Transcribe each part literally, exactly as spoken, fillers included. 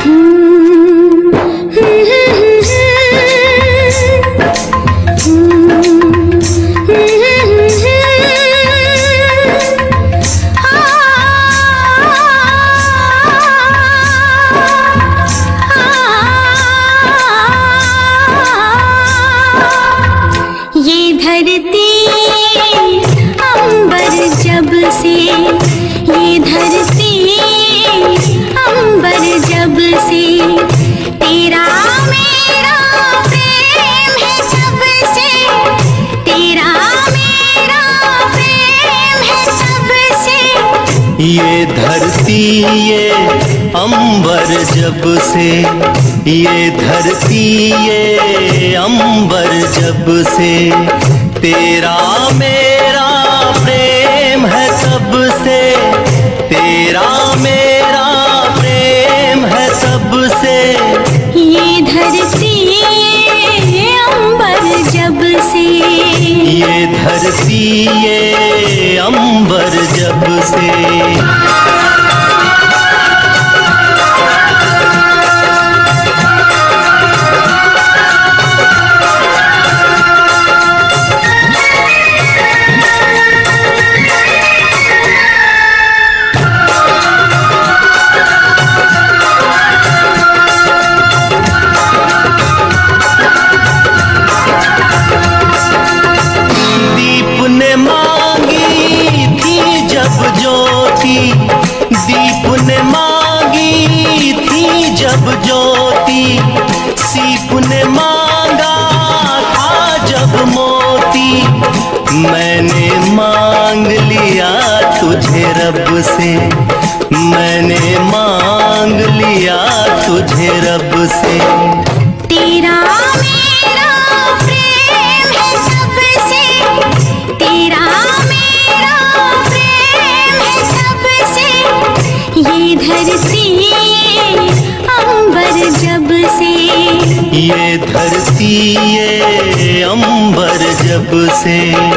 ये धरती अंबर जब से तेरा मेरा प्रेम है तब से, तेरा मेरा प्रेम है तब से। ये धरती ये अंबर जब से, ये धरती ये अंबर जब से तेरा मेरा प्रेम है तब से, तेरा मेरा प्रेम है तब से। ये धरती ये अंबर जब से, ये धरती ये अंबर जब से। दीप ने मांगी थी जब ज्योति, सीप ने मांगा था जब मोती। मैंने मांग लिया तुझे रब से, मैंने मांग लिया तुझे रब से। तेरा मेरा प्रेम है तब से, तेरा मेरा प्रेम है तब से। ये धरती अंबर जब से, ये धरती ये अंबर जब से।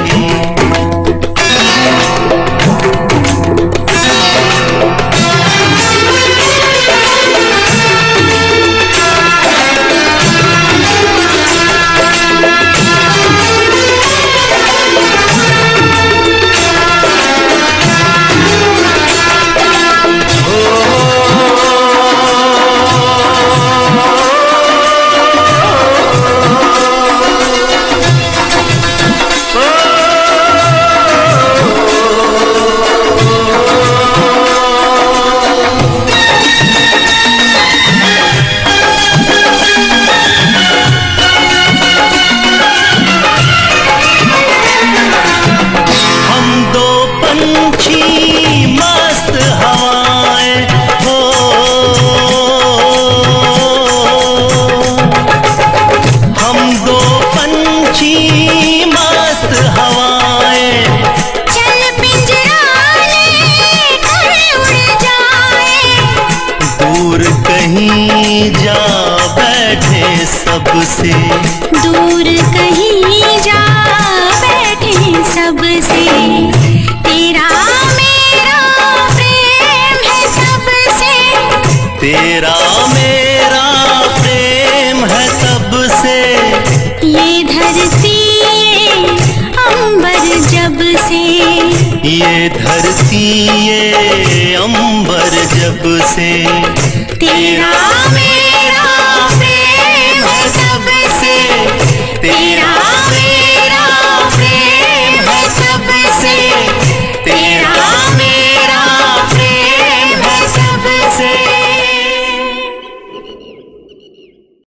कहीं जा बैठे सबसे, दूर कहीं जा बैठे सबसे। तेरा मेरा प्रेम है तब से, तेरा मेरा प्रेम है तब से। ये धरती अंबर जब से, ये धरती ये अंबर जब से। तेरा